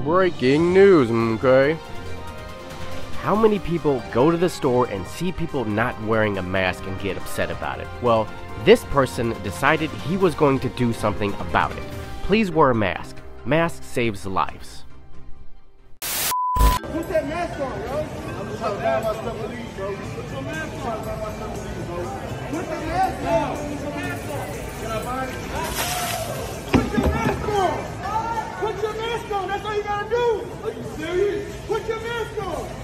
Breaking news, okay? How many people go to the store and see people not wearing a mask and get upset about it? Well, this person decided he was going to do something about it. Please wear a mask. Mask saves lives. Put that mask on, bro. I'm just trying to buy my stuff to leave, bro. Put your mask on. Put the mask on. Can I buy it? Put your mask on. Put your mask on. That's all you gotta do. Are you serious? Put your mask on.